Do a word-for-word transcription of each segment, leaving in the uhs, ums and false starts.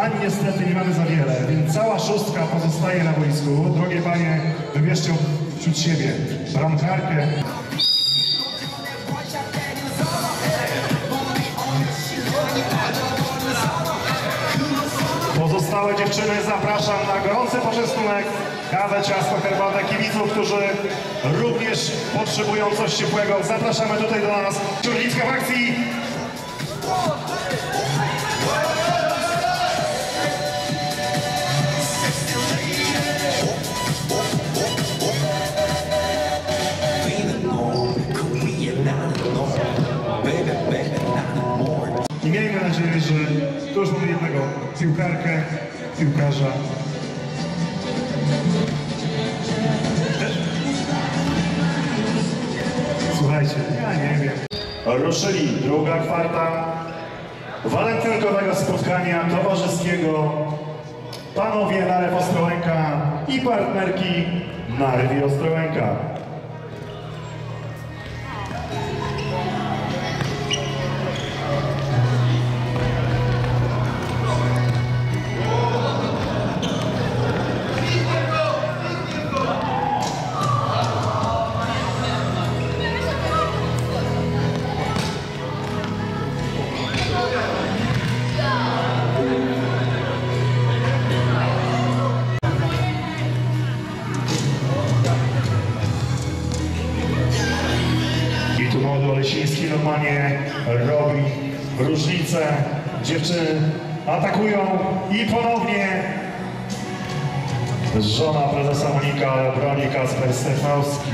Pań niestety nie mamy za wiele, więc cała szóstka pozostaje na boisku. Drogie panie, wybierzcie wśród siebie bramkarkę. Pozostałe dziewczyny zapraszam na gorący poczęstunek, kawę, ciasto, herbatę, kibiców, którzy również potrzebują coś ciepłego. Zapraszamy tutaj do nas. Ciurlicka w akcji. I miejmy nadzieję, że tu już mamy jednego piłkarkę, piłkarza. Słuchajcie, ja nie wiem. Ruszyli druga kwarta walentynkowego spotkania towarzyskiego. Panowie Narew Ostrołęka i partnerki Narwi Ostrołęka. Tu młody Olesiński normalnie robi różnicę. Dziewczyny atakują i ponownie żona prezesa Monika broni Kasper Stefnowski.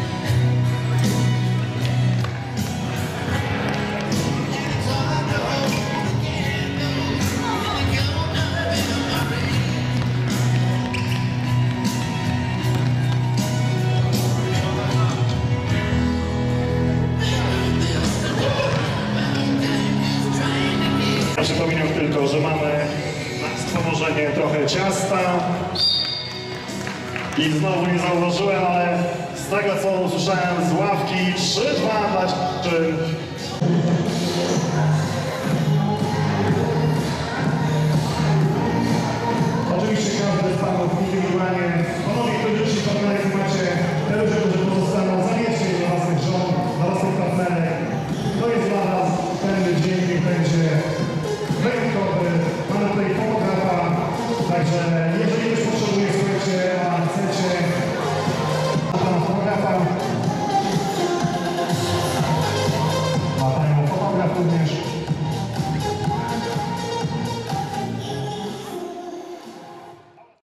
Przypominam tylko, że mamy na stworzenie trochę ciasta i znowu nie zauważyłem, ale z tego co usłyszałem z ławki trzy dwa dla dziewczyn. Oczywiście każdy z panów indywidualnie, panowie, którzy już się macie te ludzie, którzy pozostaną, zamierzcie do własnych żon, do własnych partnerek. To jest dla was ten dzień, niech będzie wyjątkowy. Mamy tutaj fotografa, także jeżeli ktoś potrzebuje, słuchajcie, a chcecie pana fotografa, a panią fotograf również.